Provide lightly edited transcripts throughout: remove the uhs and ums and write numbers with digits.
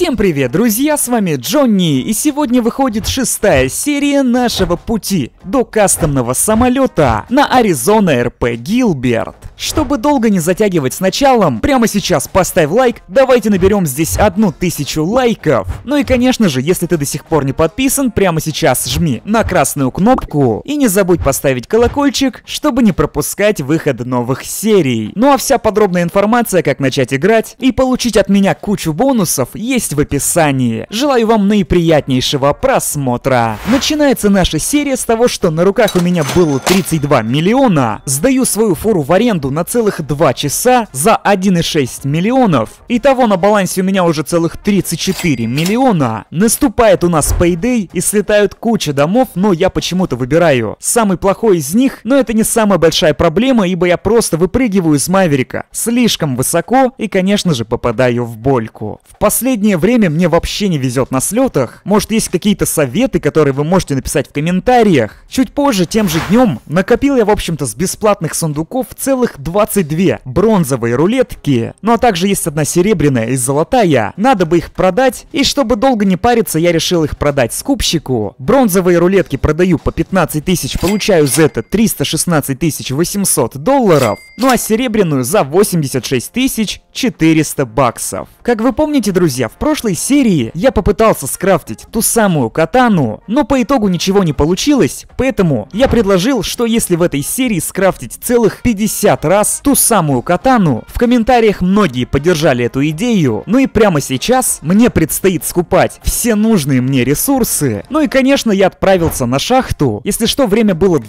Всем привет, друзья, с вами Джонни, и сегодня выходит 6-я серия нашего пути до кастомного самолета на Arizona RP Gilbert. Чтобы долго не затягивать с началом, прямо сейчас поставь лайк, давайте наберем здесь 1000 лайков. Ну и конечно же, если ты до сих пор не подписан, прямо сейчас жми на красную кнопку и не забудь поставить колокольчик, чтобы не пропускать выход новых серий. Ну а вся подробная информация, как начать играть и получить от меня кучу бонусов, есть в описании. Желаю вам наиприятнейшего просмотра. Начинается наша серия с того, что на руках у меня было 32 миллиона. Сдаю свою фуру в аренду на целых 2 часа за 1,6 миллионов. Итого на балансе у меня уже целых 34 миллиона. Наступает у нас Payday и слетают куча домов, но я почему-то выбираю самый плохой из них, но это не самая большая проблема, ибо я просто выпрыгиваю из Маверика слишком высоко и, конечно же, попадаю в больку. В последнее время мне вообще не везет на слетах. Может, есть какие-то советы, которые вы можете написать в комментариях. Чуть позже, тем же днем, накопил я, в общем-то, с бесплатных сундуков целых 22 бронзовые рулетки. Ну а также есть одна серебряная и золотая. Надо бы их продать, и чтобы долго не париться, я решил их продать скупщику. Бронзовые рулетки продаю по 15 тысяч, получаю за это 316 800 долларов. Ну а серебряную за 86 400 баксов. Как вы помните, друзья, в прошлой серии я попытался скрафтить ту самую катану, но по итогу ничего не получилось, поэтому я предложил, что если в этой серии скрафтить целых 50 раз ту самую катану, в комментариях многие поддержали эту идею, ну и прямо сейчас мне предстоит скупать все нужные мне ресурсы. Ну и конечно я отправился на шахту, если что, время было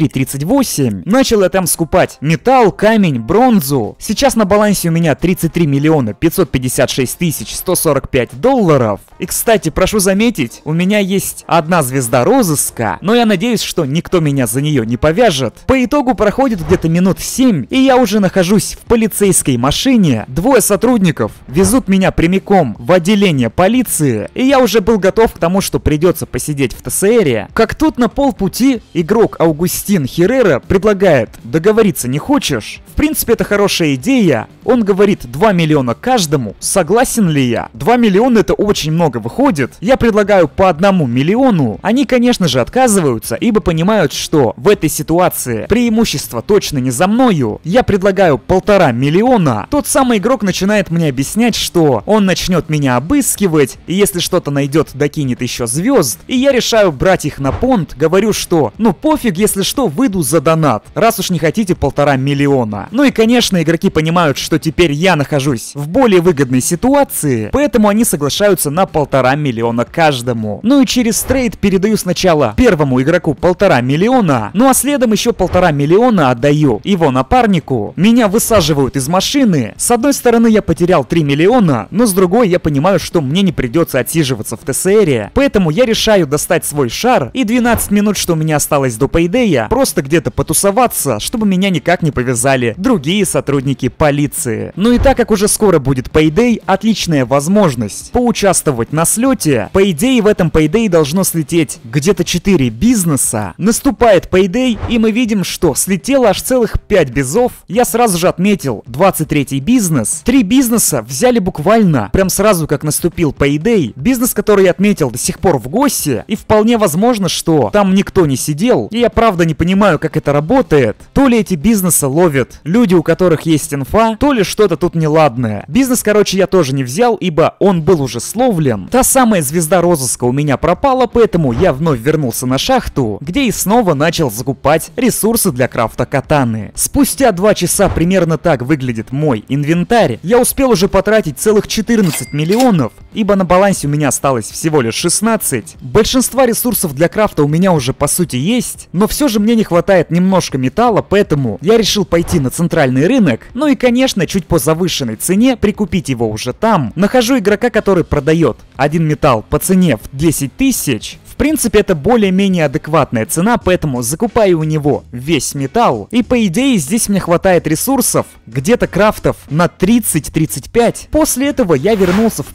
23:38, начал я там скупать металл, камень, бронзу. Сейчас на балансе у меня 33 миллиона 556 тысяч 145 долларов. И кстати, прошу заметить, у меня есть одна звезда розыска, но я надеюсь, что никто меня за нее не повяжет. По итогу проходит где-то минут 7, и я уже нахожусь в полицейской машине. Двое сотрудников везут меня прямиком в отделение полиции, и я уже был готов к тому, что придется посидеть в ТСРе. Как тут на полпути игрок Аугустин Херрера предлагает: договориться не хочешь? В принципе, это хорошая идея. Он говорит 2 миллиона каждому. Согласен ли я? 2 миллиона это очень много выходит. Я предлагаю по 1 миллиону. Они, конечно же, отказываются, ибо понимают, что в этой ситуации преимущество точно не за мною. Я предлагаю 1,5 миллиона. Тот самый игрок начинает мне объяснять, что он начнет меня обыскивать, и если что-то найдет, докинет еще звезд. И я решаю брать их на понт. Говорю, что ну пофиг, если что, выйду за донат, раз уж не хотите 1,5 миллиона. Ну и конечно, игроки понимают, что теперь я нахожусь в более выгодной ситуации, поэтому они соглашаются на 1,5 миллиона каждому. Ну и через трейд передаю сначала первому игроку 1,5 миллиона, ну а следом еще 1,5 миллиона отдаю его напарнику. Меня высаживают из машины. С одной стороны я потерял 3 миллиона, но с другой я понимаю, что мне не придется отсиживаться в ТСРе, поэтому я решаю достать свой шар и 12 минут, что у меня осталось до пейдея, просто где-то потусоваться, чтобы меня никак не повязали другие сотрудники полиции. Ну и так как уже скоро будет Payday, отличная возможность поучаствовать на слете. По идее, в этом Payday должно слететь где-то 4 бизнеса. Наступает Payday, и мы видим, что слетело аж целых 5 бизов. Я сразу же отметил 23-й бизнес. 3 бизнеса взяли буквально прям сразу, как наступил Payday. Бизнес, который я отметил, до сих пор в гости, и вполне возможно, что там никто не сидел. И я правда не понимаю, как это работает. То ли эти бизнесы ловят люди, у которых есть инфа, то ли что-то тут неладное. Бизнес, короче, я тоже не взял, ибо он был уже словлен. Та самая звезда розыска у меня пропала, поэтому я вновь вернулся на шахту, где и снова начал закупать ресурсы для крафта катаны. Спустя 2 часа примерно так выглядит мой инвентарь. Я успел уже потратить целых 14 миллионов, ибо на балансе у меня осталось всего лишь 16. Большинство ресурсов для крафта у меня уже по сути есть, но все же мне не хватает немножко металла, поэтому я решил пойти на центральный рынок, ну и конечно чуть по завышенной цене прикупить его уже там. Нахожу игрока, который продает один металл по цене в 10 тысяч. В принципе, это более-менее адекватная цена, поэтому закупаю у него весь металл. И по идее, здесь мне хватает ресурсов, где-то крафтов на 30-35. После этого я вернулся в подвал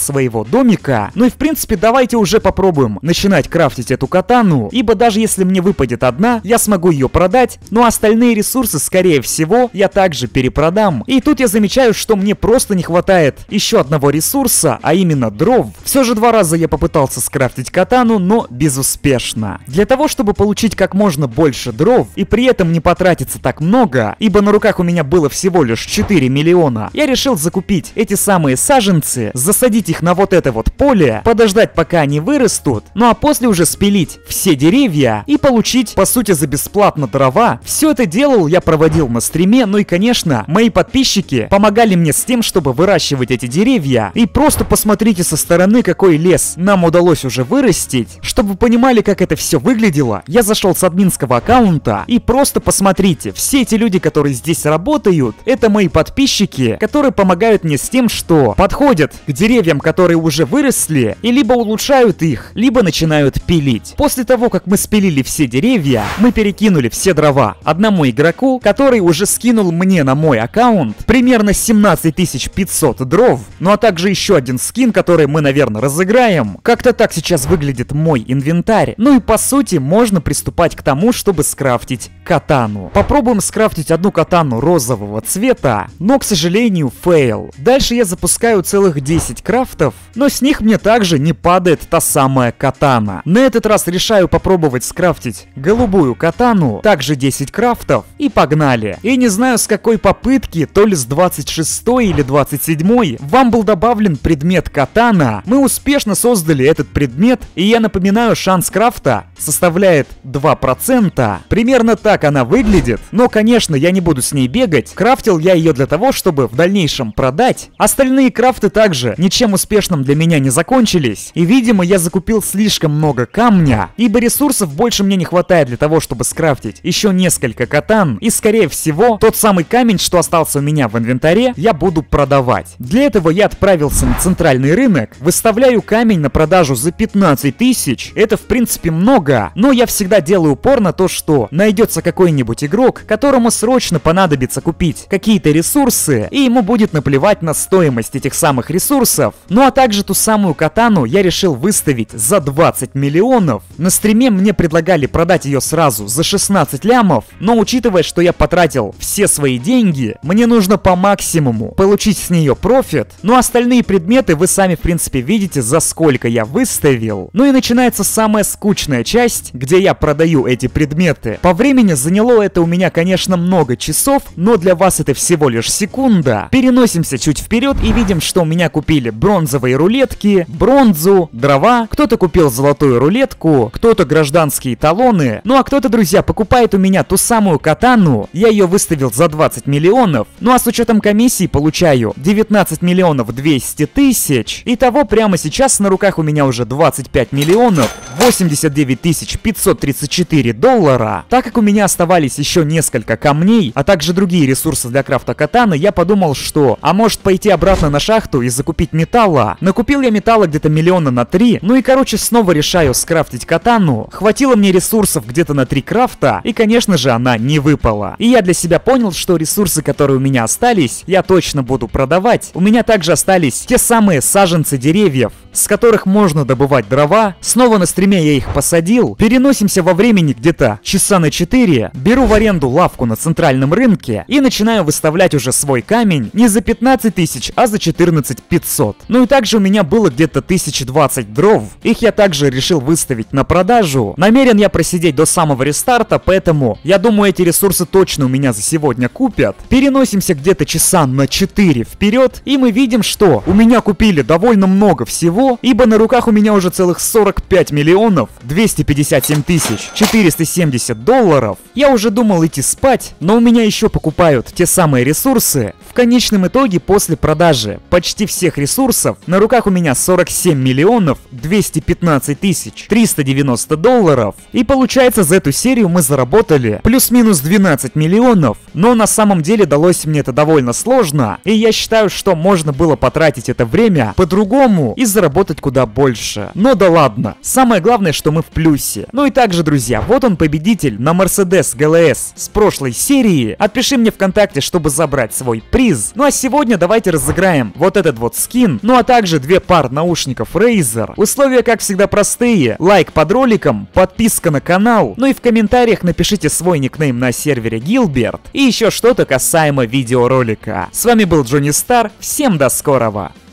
своего домика. Ну и в принципе давайте уже попробуем начинать крафтить эту катану, ибо даже если мне выпадет одна, я смогу ее продать, но остальные ресурсы, скорее всего, я также перепродам. И тут я замечаю, что мне просто не хватает еще одного ресурса, а именно дров. Все же 2 раза я попытался скрафтить катану, но безуспешно. Для того, чтобы получить как можно больше дров и при этом не потратиться так много, ибо на руках у меня было всего лишь 4 миллиона, я решил закупить эти самые саженцы, засадить их на вот это вот поле, подождать пока они вырастут, ну а после уже спилить все деревья и получить по сути за бесплатно дрова. Все это делал, я проводил на стриме, ну и конечно мои подписчики помогали мне с тем, чтобы выращивать эти деревья. И просто посмотрите со стороны, какой лес нам удалось уже вырастить. Чтобы вы понимали, как это все выглядело, я зашел с админского аккаунта и просто посмотрите, все эти люди, которые здесь работают, это мои подписчики, которые помогают мне с тем, что подходят к деревьям, которые уже выросли, и либо улучшают их, либо начинают пилить. После того, как мы спилили все деревья, мы перекинули все дрова одному игроку, который уже скинул мне на мой аккаунт примерно 17 500 дров, ну а также еще один скин, который мы, наверное, разыграем. Как-то так сейчас выглядит мой инвентарь. Ну и по сути можно приступать к тому, чтобы скрафтить катану. Попробуем скрафтить одну катану розового цвета, но, к сожалению, фейл. Дальше я запускаю целых 10 крафтов, но с них мне также не падает та самая катана. На этот раз решаю попробовать скрафтить голубую катану, также 10 крафтов, и погнали. И не знаю с какой попытки, то ли с 26 или 27, вам был добавлен предмет катана. Мы успешно создали этот предмет, и я напоминаю, шанс крафта составляет 2%. Примерно так она выглядит, но конечно я не буду с ней бегать. Крафтил я ее для того, чтобы в дальнейшем продать. Остальные крафты также ничем успешным для меня не закончились, и видимо я закупил слишком много камня, ибо ресурсов больше мне не хватает для того, чтобы скрафтить еще несколько катан, и скорее всего тот самый камень, что остался у меня в инвентаре, я буду продавать. Для этого я отправился на центральный рынок, выставляю камень на продажу за 15 тысяч. Это в принципе много, но я всегда делаю упор на то, что найдется какой-нибудь игрок, которому срочно понадобится купить какие-то ресурсы, и ему будет наплевать на стоимость этих самых ресурсов. Ну а также ту самую катану я решил выставить за 20 миллионов. На стриме мне предлагали продать ее сразу за 16 лямов, но учитывая, что я потратил все свои деньги, мне нужно по максимуму получить с нее профит. Ну а остальные предметы вы сами в принципе видите, за сколько я выставил. Ну и начинается самая скучная часть, где я продаю эти предметы. По времени заняло это у меня, конечно, много часов, но для вас это всего лишь секунда. Переносимся чуть вперед и видим, что у меня купили бронзовые рулетки, бронзу, дрова, кто-то купил золотую рулетку, кто-то гражданские талоны, ну а кто-то, друзья, покупает у меня ту самую катану, я ее выставил за 20 миллионов, ну а с учетом комиссии получаю 19 миллионов 200 тысяч. Итого прямо сейчас на руках у меня уже 25 миллионов 89 534 доллара. Так как у меня оставались еще несколько камней, а также другие ресурсы для крафта катаны, я подумал, что а может пойти обратно на шахту и закупить металла. Накупил я металла где-то миллиона на 3, ну и короче снова решаю скрафтить катану. Хватило мне ресурсов где-то на 3 крафта, и конечно же она не выпала. И я для себя понял, что ресурсы, которые у меня остались, я точно буду продавать. У меня также остались те самые саженцы деревьев, с которых можно добывать дрова. Снова на стриме я их посадил. Переносимся во времени где-то часа на 4. Беру в аренду лавку на центральном рынке и начинаю выставлять уже свой камень не за 15 тысяч, а за 14 500. Ну и также у меня было где-то 1020 дров. Их я также решил выставить на продажу. Намерен я просидеть до самого рестарта, поэтому я думаю, эти ресурсы точно у меня за сегодня купят. Переносимся где-то часа на 4 вперед, и мы видим, что у меня купили довольно много всего, ибо на руках у меня уже целых 45 миллионов 257 тысяч 470 долларов. Я уже думал идти спать, но у меня еще покупают те самые ресурсы. В конечном итоге, после продажи почти всех ресурсов, на руках у меня 47 миллионов 215 тысяч 390 долларов. И получается, за эту серию мы заработали плюс-минус 12 миллионов. Но на самом деле далось мне это довольно сложно, и я считаю, что можно было потратить это время по-другому и заработать заработать куда больше. Но да ладно, самое главное, что мы в плюсе. Ну и также, друзья, вот он победитель на Mercedes GLS с прошлой серии. Отпиши мне ВКонтакте, чтобы забрать свой приз. Ну а сегодня давайте разыграем вот этот вот скин, ну а также 2 пар наушников Razer. Условия, как всегда, простые. Лайк под роликом, подписка на канал, ну и в комментариях напишите свой никнейм на сервере Gilbert и еще что-то касаемо видеоролика. С вами был Джонни Стар, всем до скорого!